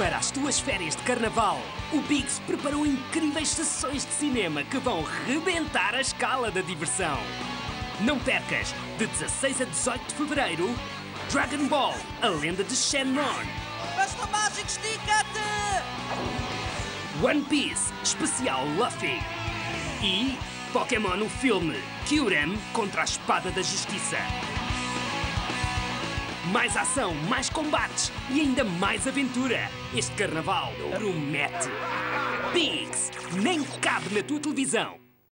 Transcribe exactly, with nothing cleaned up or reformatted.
Para as tuas férias de carnaval, o Biggs preparou incríveis sessões de cinema que vão rebentar a escala da diversão. Não percas, de dezasseis a dezoito de fevereiro, Dragon Ball, a lenda de Shenron. Basta mágico, estica-te! One Piece, especial Luffy. E Pokémon, o filme, Kyurem contra a Espada da Justiça. Mais ação, mais combates e ainda mais aventura. Este carnaval promete. Biggs, nem cabe na tua televisão.